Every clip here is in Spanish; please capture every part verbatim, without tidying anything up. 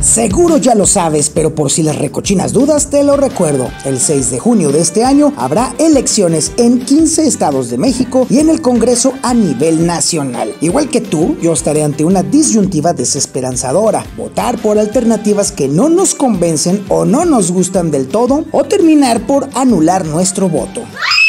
Seguro ya lo sabes, pero por si las recochinas dudas te lo recuerdo. El seis de junio de este año habrá elecciones en quince estados de México y en el Congreso a nivel nacional. Igual que tú, yo estaré ante una disyuntiva desesperanzadora: votar por alternativas que no nos convencen o no nos gustan del todo, o terminar por anular nuestro voto.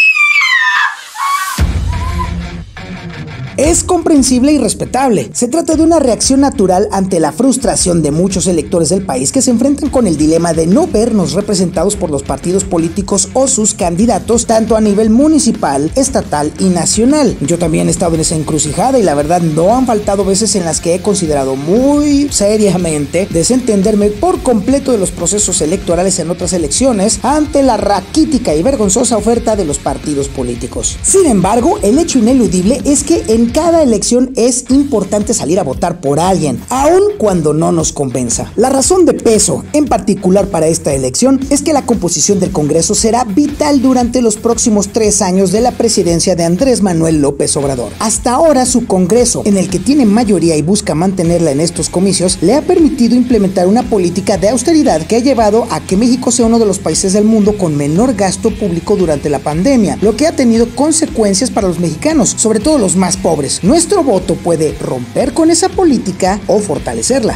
Es comprensible y respetable. Se trata de una reacción natural ante la frustración de muchos electores del país que se enfrentan con el dilema de no vernos representados por los partidos políticos o sus candidatos, tanto a nivel municipal, estatal y nacional. Yo también he estado en esa encrucijada y la verdad no han faltado veces en las que he considerado muy seriamente desentenderme por completo de los procesos electorales en otras elecciones ante la raquítica y vergonzosa oferta de los partidos políticos. Sin embargo, el hecho ineludible es que en cada elección es importante salir a votar por alguien, aun cuando no nos convenza. La razón de peso, en particular para esta elección, es que la composición del Congreso será vital durante los próximos tres años de la presidencia de Andrés Manuel López Obrador. Hasta ahora, su Congreso, en el que tiene mayoría y busca mantenerla en estos comicios, le ha permitido implementar una política de austeridad que ha llevado a que México sea uno de los países del mundo con menor gasto público durante la pandemia, lo que ha tenido consecuencias para los mexicanos, sobre todo los más pobres. Nuestro voto puede romper con esa política o fortalecerla.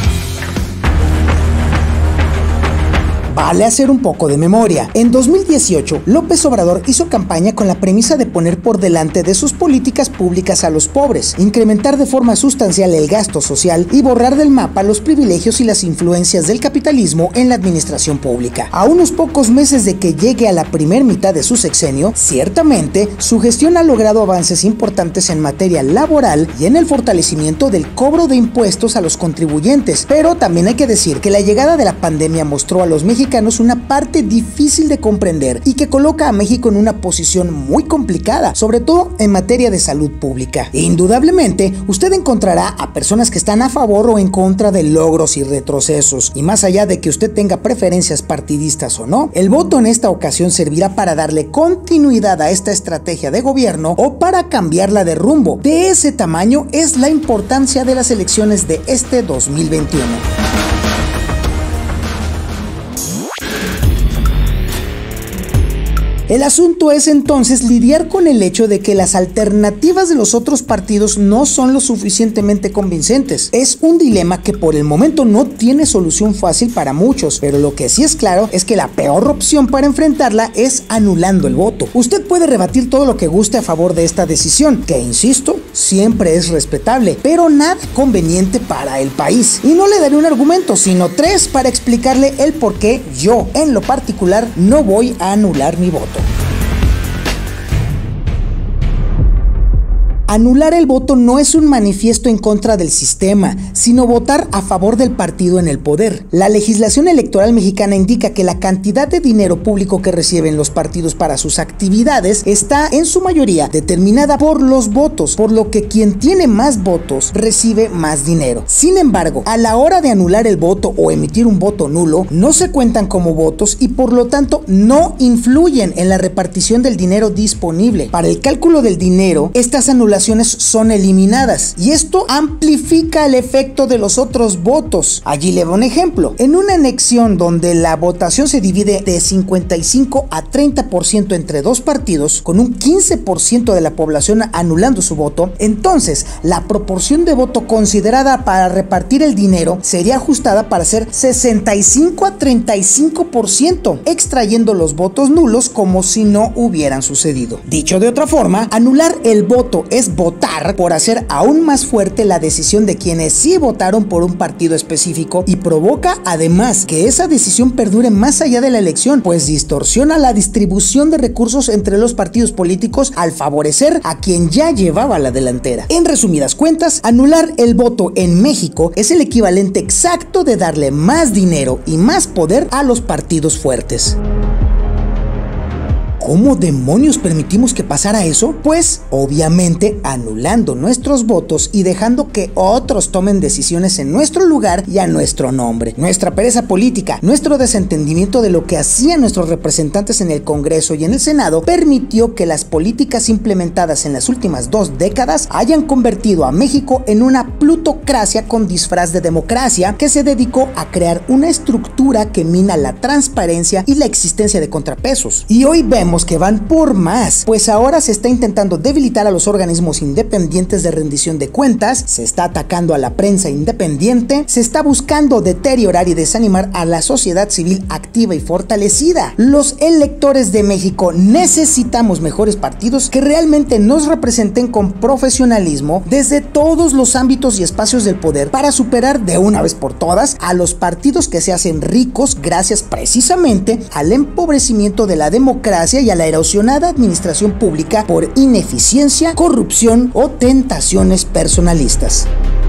Vale hacer un poco de memoria. En dos mil dieciocho, López Obrador hizo campaña con la premisa de poner por delante de sus políticas públicas a los pobres, incrementar de forma sustancial el gasto social y borrar del mapa los privilegios y las influencias del capitalismo en la administración pública. A unos pocos meses de que llegue a la primer mitad de su sexenio, ciertamente, su gestión ha logrado avances importantes en materia laboral y en el fortalecimiento del cobro de impuestos a los contribuyentes, pero también hay que decir que la llegada de la pandemia mostró a los mexicanos una parte difícil de comprender y que coloca a México en una posición muy complicada, sobre todo en materia de salud pública. Indudablemente, usted encontrará a personas que están a favor o en contra de logros y retrocesos, y más allá de que usted tenga preferencias partidistas o no, el voto en esta ocasión servirá para darle continuidad a esta estrategia de gobierno o para cambiarla de rumbo. De ese tamaño es la importancia de las elecciones de este dos mil veintiuno. El asunto es entonces lidiar con el hecho de que las alternativas de los otros partidos no son lo suficientemente convincentes. Es un dilema que por el momento no tiene solución fácil para muchos, pero lo que sí es claro es que la peor opción para enfrentarla es anulando el voto. Usted puede rebatir todo lo que guste a favor de esta decisión, que insisto, siempre es respetable, pero nada conveniente para el país. Y no le daré un argumento, sino tres para explicarle el por qué yo, en lo particular, no voy a anular mi voto. Anular el voto no es un manifiesto en contra del sistema, sino votar a favor del partido en el poder. La legislación electoral mexicana indica que la cantidad de dinero público que reciben los partidos para sus actividades está en su mayoría determinada por los votos, por lo que quien tiene más votos recibe más dinero. Sin embargo, a la hora de anular el voto o emitir un voto nulo, no se cuentan como votos y por lo tanto no influyen en la repartición del dinero disponible. Para el cálculo del dinero, estas anulaciones son eliminadas y esto amplifica el efecto de los otros votos. Allí le doy un ejemplo. En una anexión donde la votación se divide de cincuenta y cinco a treinta por ciento entre dos partidos, con un quince por ciento de la población anulando su voto, entonces la proporción de voto considerada para repartir el dinero sería ajustada para ser sesenta y cinco a treinta y cinco por ciento, extrayendo los votos nulos como si no hubieran sucedido. Dicho de otra forma, anular el voto es votar por hacer aún más fuerte la decisión de quienes sí votaron por un partido específico y provoca además que esa decisión perdure más allá de la elección, pues distorsiona la distribución de recursos entre los partidos políticos al favorecer a quien ya llevaba la delantera. En resumidas cuentas, anular el voto en México es el equivalente exacto de darle más dinero y más poder a los partidos fuertes. ¿Cómo demonios permitimos que pasara eso? Pues obviamente anulando nuestros votos y dejando que otros tomen decisiones en nuestro lugar y a nuestro nombre. Nuestra pereza política, nuestro desentendimiento de lo que hacían nuestros representantes en el Congreso y en el Senado permitió que las políticas implementadas en las últimas dos décadas hayan convertido a México en una plutocracia con disfraz de democracia que se dedicó a crear una estructura que mina la transparencia y la existencia de contrapesos. Y hoy vemos que van por más, pues ahora se está intentando debilitar a los organismos independientes de rendición de cuentas, se está atacando a la prensa independiente, se está buscando deteriorar y desanimar a la sociedad civil activa y fortalecida. Los electores de México necesitamos mejores partidos que realmente nos representen con profesionalismo desde todos los ámbitos y espacios del poder para superar de una vez por todas a los partidos que se hacen ricos gracias precisamente al empobrecimiento de la democracia y a la erosionada administración pública por ineficiencia, corrupción o tentaciones personalistas.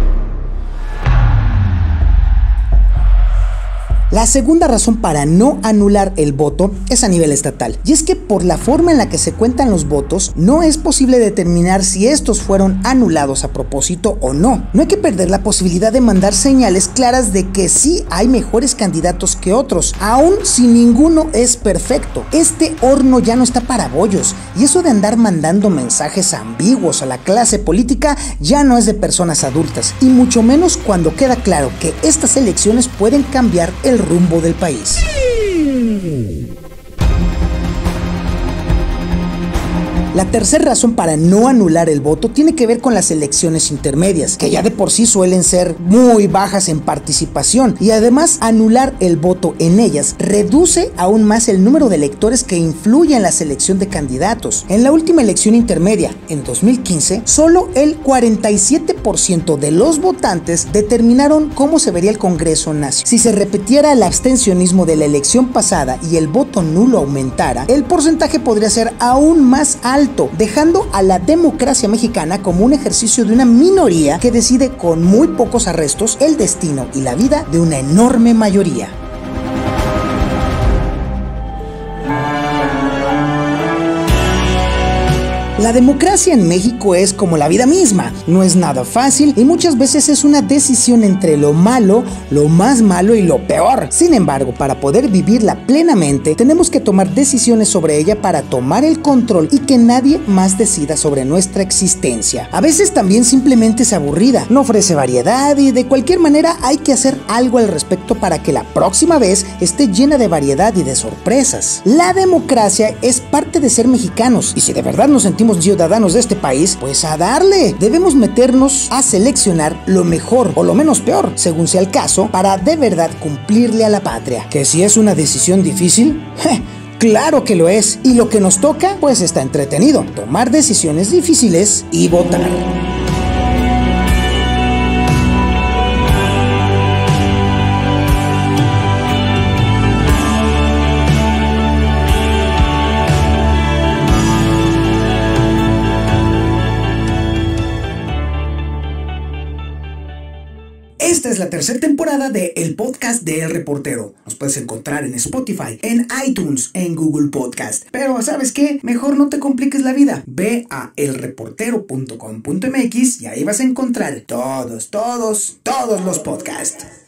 La segunda razón para no anular el voto es a nivel estatal, y es que por la forma en la que se cuentan los votos, no es posible determinar si estos fueron anulados a propósito o no. No hay que perder la posibilidad de mandar señales claras de que sí hay mejores candidatos que otros, aun si ninguno es perfecto. Este horno ya no está para bollos, y eso de andar mandando mensajes ambiguos a la clase política ya no es de personas adultas, y mucho menos cuando queda claro que estas elecciones pueden cambiar el rumbo del país. La tercera razón para no anular el voto tiene que ver con las elecciones intermedias, que ya de por sí suelen ser muy bajas en participación, y además anular el voto en ellas reduce aún más el número de electores que influye en la selección de candidatos. En la última elección intermedia, en dos mil quince, solo el cuarenta y siete por ciento de los votantes determinaron cómo se vería el Congreso nacional. Si se repitiera el abstencionismo de la elección pasada y el voto nulo aumentara, el porcentaje podría ser aún más alto, dejando a la democracia mexicana como un ejercicio de una minoría que decide con muy pocos arrestos el destino y la vida de una enorme mayoría. La democracia en México es como la vida misma, no es nada fácil y muchas veces es una decisión entre lo malo, lo más malo y lo peor. Sin embargo, para poder vivirla plenamente, tenemos que tomar decisiones sobre ella para tomar el control y que nadie más decida sobre nuestra existencia. A veces también simplemente es aburrida, no ofrece variedad y de cualquier manera hay que hacer algo al respecto para que la próxima vez esté llena de variedad y de sorpresas. La democracia es parte de ser mexicanos y si de verdad nos sentimos ciudadanos de este país, pues a darle. Debemos meternos a seleccionar lo mejor o lo menos peor, según sea el caso, para de verdad cumplirle a la patria. ¿Que si es una decisión difícil? ¡Je! Claro que lo es. Y lo que nos toca, pues está entretenido. Tomar decisiones difíciles y votar. Esta es la tercera temporada de El Podcast de El Reportero. Nos puedes encontrar en Spotify, en iTunes, en Google Podcast. Pero ¿sabes qué? Mejor no te compliques la vida. Ve a el reportero punto com punto m x y ahí vas a encontrar todos, todos, todos los podcasts.